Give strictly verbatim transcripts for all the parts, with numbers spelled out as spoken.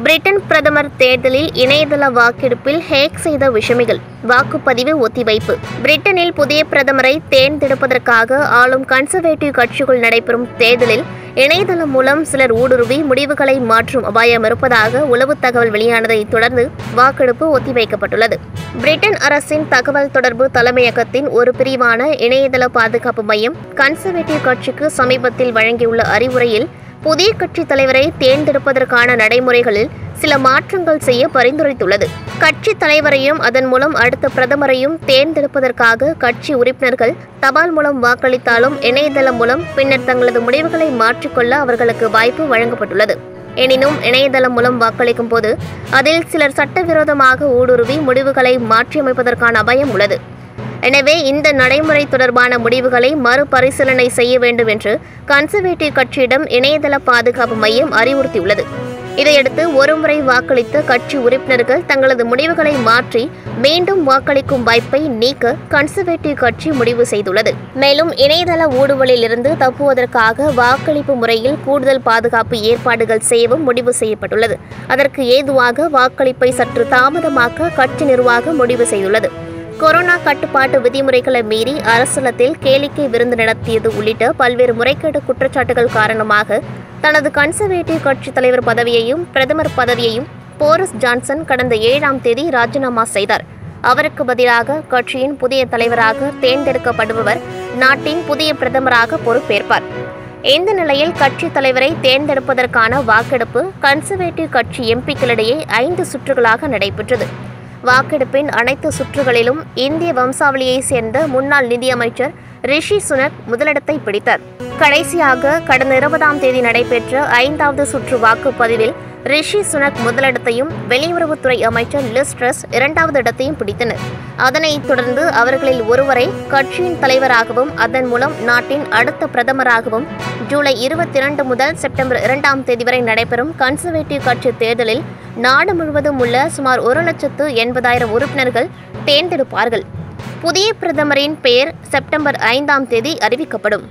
Britain பிரதமர் தேர்தலில் இணையதள வாக்கெடுப்பில் ஹேக் செய்த விஷமிகள், வாக்குப்பதிவு ஒத்திவைப்பு. பிரிட்டனில் புதிய பிரதமரை தேர்ந்தெடுப்பதற்காக ஆளும் கன்சர்வேட்டிவ் கட்சிக்குள் நடைபெறும் தேர்தலில் இணையதளம் மூலம் சிலர் ஊடுருவி முடிவுகளை மாற்றும் அபாயம் இருப்பதாக உளவு தகவல் வெளியானதை தொடர்ந்து வாக்கெடுப்பு ஒத்திவைக்கப்பட்டுள்ளது. பிரிட்டன் அரசின் தகவல் தொடர்பு தலைமையகத்தின் ஒரு பிரிவான இணையதள பாதுகாப்பு மையம் கன்சர்வேட்டிவ் கட்சிக்கு சமீபத்தில் வழங்கியுள்ள அறிவுரையில் புதிய கட்சி தலைவரை தேர்ந்தெடுப்பதற்கான நடைமுறைகளில் சில மாற்றங்கள் செய்ய பரிந்துரைத்துள்ளது. கட்சி தலைவரையும் அதன் மூலம் அடுத்த பிரதமரையும் தேர்ந்தெடுப்பதற்காக கட்சி உறுப்பினர்கள் தபால் மூலம் வாக்களித்தாலும் இணையதளம் மூலம் பின்னர் தங்களது முடிவுகளை மாற்றிக்கொள்ள அவர்களுக்கு வாய்ப்பு வழங்கப்பட்டுள்ளது. எனினும் இணையதளம் மூலம் வாக்களிக்கும் போது அதில் சிலர் சட்டவிரோதமாக ஊடுருவி முடிவுகளை மாற்றியமைப்பதற்கான அபாயம் உள்ளது. எனவே இந்த நடைமுறை தொடர்பான முடிவுகளை மறுபரிசீலனை செய்ய வேண்டும் என்று கன்சர்வேட்டிவ் கட்சியிடம் இணையதள பாதுகாப்பு மையம் அறிவுறுத்தியுள்ளது. இதையடுத்து ஒருமுறை வாக்களித்த கட்சி உறுப்பினர்கள் தங்களது முடிவுகளை மாற்றி மீண்டும் வாக்களிக்கும் வாய்ப்பை நீக்க கன்சர்வேட்டிவ் கட்சி முடிவு செய்துள்ளது. மேலும் இணையதள ஊடுருவலில் இருந்து தப்புவதற்காக வாக்களிப்பு முறையில் கூடுதல் பாதுகாப்பு ஏற்பாடுகள் செய்யவும் முடிவு செய்யப்பட்டுள்ளது. அதற்கு ஏதுவாக வாக்களிப்பை சற்று தாமதமாக்க கட்சி நிர்வாகம் முடிவு செய்துள்ளது. கொரோனா கட்டுப்பாட்டு விதிமுறைகளை மீறி அரசலத்தில் கேளிக்கை விருந்து நடத்தியது உள்ளிட்ட பல்வேறு முறைகேடு குற்றச்சாட்டுகள் காரணமாக தனது கன்சர்வேட்டிவ் கட்சி தலைவர் பதவியையும் பிரதமர் பதவியையும் போரிஸ் ஜான்சன் கடந்த ஏழாம் தேதி ராஜினாமா செய்தார். அவருக்கு பதிலாக கட்சியின் புதிய தலைவராக தேர்ந்தெடுக்கப்படுபவர் நாட்டின் புதிய பிரதமராக பொறுப்பேற்பார். இந்த நிலையில் கட்சி தலைவரை தேர்ந்தெடுப்பதற்கான வாக்கெடுப்பு கன்சர்வேட்டிவ் கட்சி எம்பிக்களிடையே ஐந்து சுற்றுகளாக நடைபெற்றது. வாக்கெடுப்பின் அனைத்து சுற்றுகளிலும் இந்திய வம்சாவளியைச் சேர்ந்த முன்னாள் நிதியமைச்சர் ரிஷி சுனக் முதலிடத்தை பிடித்தார். கடைசியாக கடந்த இருபதாம் தேதி நடைபெற்ற ஐந்தாவது சுற்று வாக்குப்பதிவில் ரிஷி சுனக் முதலிடத்தையும் வெளியுறவுத்துறை அமைச்சர் லிஸ் ட்ரஸ் இரண்டாவது இடத்தையும் பிடித்தனர். அதனைத் தொடர்ந்து அவர்களில் ஒருவரை கட்சியின் தலைவராகவும் அதன் மூலம் நாட்டின் அடுத்த பிரதமராகவும் ஜூலை இருபத்தி இரண்டு முதல் செப்டம்பர் இரண்டாம் தேதி வரை நடைபெறும் கன்சர்வேட்டிவ் கட்சி தேர்தலில் நாடு முழுவதும் உள்ள சுமார் ஒரு லட்சத்து எண்பதாயிரம் உறுப்பினர்கள் தேர்ந்தெடுப்பார்கள். புதிய பிரதமரின் பெயர் செப்டம்பர் ஐந்தாம் தேதி அறிவிக்கப்படும்.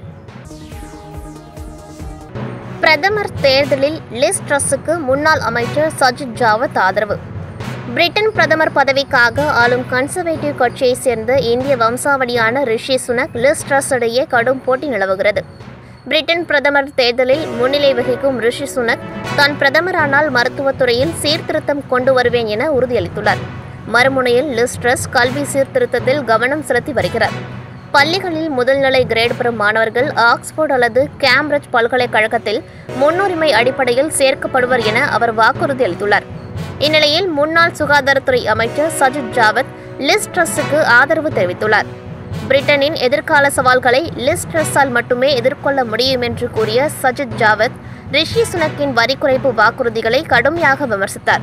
பிரதமர் தேர்தலில் லிஸ் ட்ரஸுக்கு முன்னாள் அமைச்சர் சஜித் ஜாவத் ஆதரவு. பிரிட்டன் பிரதமர் பதவிக்காக ஆளும் கன்சர்வேட்டிவ் கட்சியைச் சேர்ந்த இந்திய வம்சாவளியான ரிஷி சுனக், லிஸ் ட்ரஸ் இடையே கடும் போட்டி நிலவுகிறது. பிரிட்டன் பிரதமர் தேர்தலில் முன்னிலை வகிக்கும் ரிஷி சுனக் தான் பிரதமரானால் மருத்துவத்துறையில் சீர்திருத்தம் கொண்டு வருவேன் என உறுதியளித்துள்ளார். மறுமுனையில் லிஸ் ட்ரஸ் கல்வி சீர்திருத்தத்தில் கவனம் செலுத்தி வருகிறார். பள்ளிகளில் முதல்நிலை கிரேட் பெறும் மாணவர்கள் ஆக்ஸ்போர்ட் அல்லது கேம்பிரிட்ஜ் பல்கலைக்கழகத்தில் முன்னுரிமை அடிப்படையில் சேர்க்கப்படுவர் என அவர் வாக்குறுதி அளித்துள்ளார். இந்நிலையில் முன்னாள் சுகாதாரத்துறை அமைச்சர் சஜித் ஜாவத் லிஸ் ட்ரஸுக்கு ஆதரவு தெரிவித்துள்ளார். பிரிட்டனின் எதிர்கால சவால்களை லிஸ் ட்ரஸால் மட்டுமே எதிர்கொள்ள முடியும் என்று கூறிய சஜித் ஜாவத் ரிஷி சுனக்கின் வரி குறைப்பு வாக்குறுதிகளை கடுமையாக விமர்சித்தார்.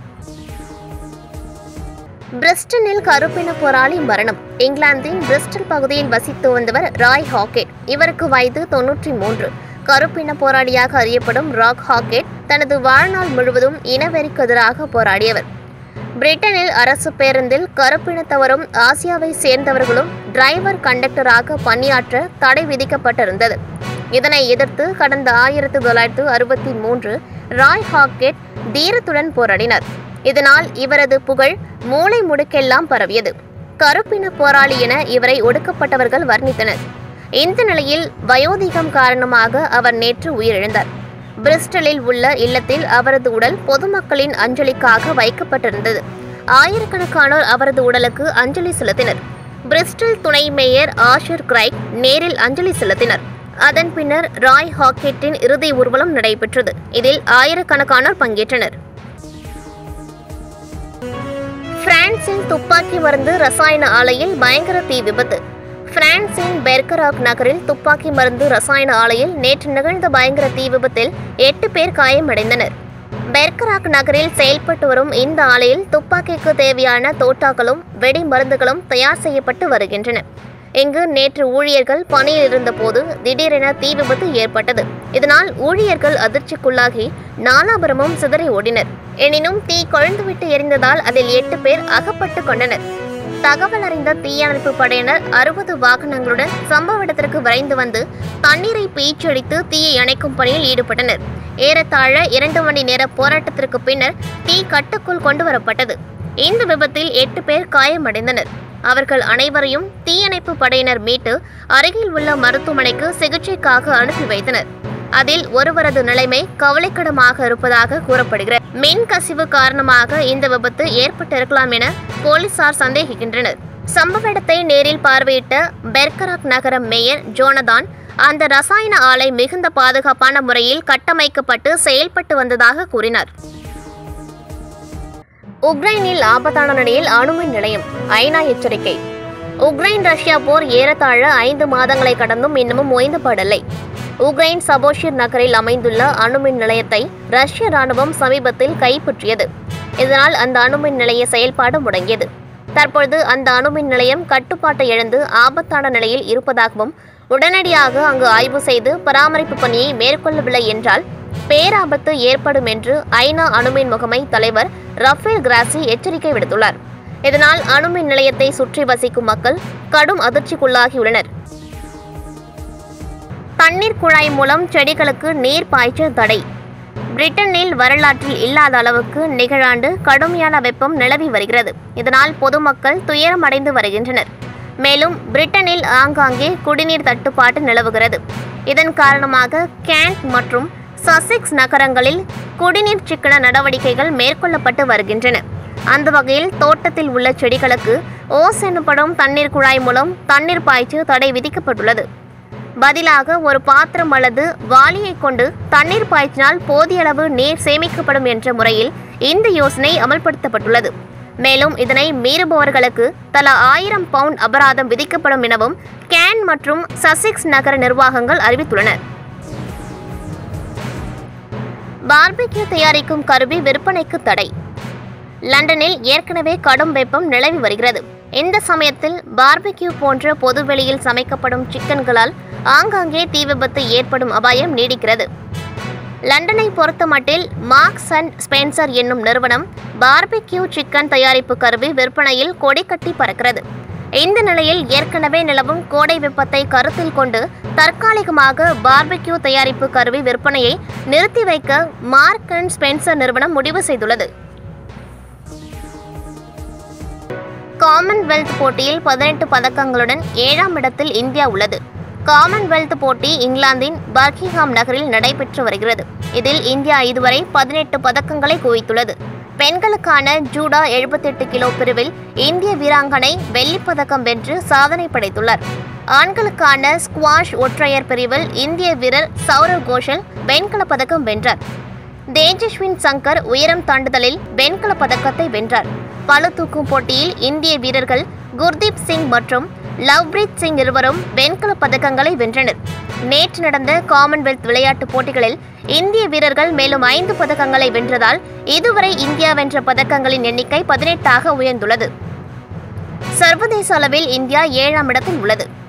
பிரிஸ்டனில் கருப்பின போராளி மரணம். இங்கிலாந்தின் பிரிஸ்டல் பகுதியில் வசித்து வந்தவர் ராய் ஹாக்கெட். இவருக்கு வயது தொன்னூற்றி மூன்று. கருப்பின போராளியாக அறியப்படும் ராக் ஹாக்கெட் தனது வாழ்நாள் முழுவதும் இனவெறிக்கு எதிராக போராடியவர். பிரிட்டனில் அரசு பேருந்தில் கருப்பினத்தவரும் ஆசியாவை சேர்ந்தவர்களும் டிரைவர் கண்டக்டராக பணியாற்ற தடை விதிக்கப்பட்டிருந்தது. இதனை எதிர்த்து கடந்த ஆயிரத்தி தொள்ளாயிரத்து அறுபத்தி மூன்று ராய் ஹாக்கெட் தீரத்துடன் போராடினார். இதனால் இவரது புகழ் மூளை முடுக்கெல்லாம் பரவியது. கருப்பின போராளி என இவரை ஒடுக்கப்பட்டவர்கள் வர்ணித்தனர். இந்த நிலையில் வயோதிகம் காரணமாக அவர் நேற்று உயிரிழந்தார். பிரிஸ்டலில் உள்ள இல்லத்தில் அவரது உடல் பொதுமக்களின் அஞ்சலிக்காக வைக்கப்பட்டிருந்தது. ஆயிரக்கணக்கானோர் அவரது உடலுக்கு அஞ்சலி செலுத்தினர். பிரிஸ்டல் துணை மேயர் ஆஷர் கிரைக் நேரில் அஞ்சலி செலுத்தினர். அதன் பின்னர் ராய் ஹாக்கெட்டின் இறுதி ஊர்வலம் நடைபெற்றது. இதில் ஆயிரக்கணக்கானோர் பங்கேற்றனர். பிரான்சின் துப்பாக்கி மருந்து ரசாயன ஆலையில் பயங்கர தீ விபத்து. பிரான்சின் பெர்கராக் நகரில் துப்பாக்கி மருந்து ரசாயன ஆலையில் நேற்று நிகழ்ந்த பயங்கர தீ விபத்தில் எட்டு பேர் காயமடைந்தனர். பெர்கராக் நகரில் செயல்பட்டு வரும் இந்த ஆலையில் துப்பாக்கிக்கு தேவையான தோட்டாக்களும் வெடி மருந்துகளும் தயார் செய்யப்பட்டு வருகின்றன. இங்கு நேற்று ஊழியர்கள் பணியில் இருந்தபோது திடீரென தீ விபத்து ஏற்பட்டது. இதனால் ஊழியர்கள் அதிர்ச்சிக்குள்ளாகி நாலாபுரமும் சிதறி ஓடினர். எனினும் தீ கொழுந்துவிட்டு எரிந்ததால் அதில் எட்டு பேர் அகப்பட்டு கொண்டனர். தகவல் அறிந்த தீயணைப்பு படையினர் அறுபது வாகனங்களுடன் சம்பவ இடத்திற்கு விரைந்து வந்து தண்ணீரை பீய்ச்சடித்து தீயை அணைக்கும் பணியில் ஈடுபட்டனர். ஏறத்தாழ இரண்டு மணி நேர போராட்டத்திற்கு பின்னர் தீ கட்டுக்குள் கொண்டுவரப்பட்டது. இந்த விபத்தில் எட்டு பேர் காயமடைந்தனர். அவர்கள் அனைவரையும் தீயணைப்பு படையினர் மீட்டு அருகில் உள்ள மருத்துவமனைக்கு சிகிச்சைக்காக அனுப்பி வைத்தனர். அதில் ஒருவரது நிலைமை கவலைக்கிடமாக இருப்பதாக கூறப்படுகிறது. மின் கசிவு காரணமாக இந்த விபத்து ஏற்பட்டிருக்கலாம் என போலீசார் சந்தேகிக்கின்றனர். சம்பவ இடத்தை நேரில் பார்வையிட்ட பெர்கராக் நகர மேயர் ஜோனதான் அந்த ரசாயன ஆலை மிகுந்த பாதுகாப்பான முறையில் கட்டமைக்கப்பட்டு செயல்பட்டு வந்ததாக கூறினார். உக்ரைனில் ஆபத்தான நிலையில் அணுமின் நிலையம், ஐநா எச்சரிக்கை. உக்ரைன் ரஷ்யா போர் ஏறத்தாழ ஐந்து மாதங்களை கடந்தும் இன்னமும் ஓய்ந்துபடவில்லை. உக்ரைன் சபோஷிர் நகரில் அமைந்துள்ள அணுமின் நிலையத்தை ரஷ்ய ராணுவம் சமீபத்தில் கைப்பற்றியது. இதனால் அந்த அணுமின் நிலைய செயல்பாடு முடங்கியது. தற்பொழுது அந்த அணுமின் நிலையம் கட்டுப்பாட்டை இழந்து ஆபத்தான நிலையில் இருப்பதாகவும் உடனடியாக அங்கு ஆய்வு செய்து பராமரிப்பு பணியை மேற்கொள்ளவில்லை என்றால் பேராபத்து ஏற்படும் என்று ஐநா அணுமின் முகமை தலைவர் ரஃபேல் கிராசி எச்சரிக்கை விடுத்துள்ளார். இதனால் அணுமின் நிலையத்தை சுற்றி வசிக்கும் மக்கள் கடும் அதிர்ச்சிக்குள்ளாகியுள்ளனர். தண்ணீர் குழாய் மூலம் செடிகளுக்கு நீர் பாய்ச்ச தடை. பிரிட்டனில் வரலாற்றில் இல்லாத அளவுக்கு நிகழாண்டு கடுமையான வெப்பம் நிலவி வருகிறது. இதனால் பொதுமக்கள் துயரமடைந்து வருகின்றனர். மேலும் பிரிட்டனில் ஆங்காங்கே குடிநீர் தட்டுப்பாடு நிலவுகிறது. இதன் காரணமாக கேண்ட் மற்றும் சசெக்ஸ் நகரங்களில் குடிநீர் சிக்கன நடவடிக்கைகள் மேற்கொள்ளப்பட்டு வருகின்றன. அந்த வகையில் தோட்டத்தில் உள்ள செடிகளுக்கு ஓஸ் எனப்படும் தண்ணீர் குழாய் மூலம் தண்ணீர் பாய்ச்ச தடை விதிக்கப்பட்டுள்ளது. பதிலாக ஒரு பாத்திரம் அல்லது வாளியை கொண்டு தண்ணீர் பாய்ச்சினால் போதிய அளவு நீர் சேமிக்கப்படும் என்ற முறையில் இந்த யோசனை அமல்படுத்தப்பட்டுள்ளது. மேலும் இதனை மீறுபவர்களுக்கு தலா ஆயிரம் பவுண்ட் அபராதம் விதிக்கப்படும் எனவும் கேன் மற்றும் சசெக்ஸ் நகர நிர்வாகங்கள் அறிவித்துள்ளன. பார்பிக்யூ தயாரிக்கும் கருவி விற்பனைக்கு தடை. லண்டனில் ஏற்கனவே கடும் வெப்பம் நிலவி வருகிறது. இந்த சமயத்தில் பார்பிக்யூ போன்ற பொதுவெளியில் சமைக்கப்படும் சிக்கன்களால் ஆங்காங்கே தீ விபத்து ஏற்படும் அபாயம் நீடிக்கிறது. லண்டனை பொறுத்தமட்டில் மார்க்ஸ் அண்ட் ஸ்பென்சர் என்னும் நிறுவனம் பார்பிக்யூ சிக்கன் தயாரிப்பு கருவி விற்பனையில் கொடி கட்டி பறக்கிறது. இந்த நிலையில் ஏற்கனவே நிலவும் கோடை வெப்பத்தை கருத்தில் கொண்டு தற்காலிகமாக பார்பிக்யூ தயாரிப்பு கருவி விற்பனையை நிறுத்தி வைக்க மார்க்ஸ் அண்ட் ஸ்பென்சர் நிறுவனம் முடிவு செய்துள்ளது. காமன்வெல்த் போட்டியில் பதினெட்டு பதக்கங்களுடன் ஏழாம் இடத்தில் இந்தியா உள்ளது. காமன்வெல்த் போட்டி இங்கிலாந்தின் பர்மிங்ஹாம் நகரில் நடைபெற்று வருகிறது. இதில் இந்தியா இதுவரை பதினெட்டு பதக்கங்களை குவித்துள்ளது. பெண்களுக்கான ஜூடோ எழுபத்தி எட்டு கிலோ பிரிவில் இந்திய வீராங்கனை வெள்ளிப்பதக்கம் வென்று சாதனை படைத்துள்ளார். ஆண்களுக்கான ஸ்குவாஷ் ஒற்றையர் பிரிவில் இந்திய வீரர் சௌரவ் கோஷல் வெண்கல பதக்கம் வென்றார். தேஜஸ்வின் சங்கர் உயரம் தாண்டுதலில் வெண்கல பதக்கத்தை வென்றார். பளு தூக்கும் போட்டியில் இந்திய வீரர்கள் குர்தீப் சிங் மற்றும் லவ்ப்ரீத் சிங் இருவரும் வெண்கல பதக்கங்களை வென்றனர். நேற்று நடந்த காமன்வெல்த் விளையாட்டுப் போட்டிகளில் இந்திய வீரர்கள் மேலும் ஐந்து பதக்கங்களை வென்றதால் இதுவரை இந்தியா வென்ற பதக்கங்களின் எண்ணிக்கை பதினெட்டாக உயர்ந்துள்ளது. சர்வதேச அளவில் இந்தியா ஏழாம் இடத்தில் உள்ளது.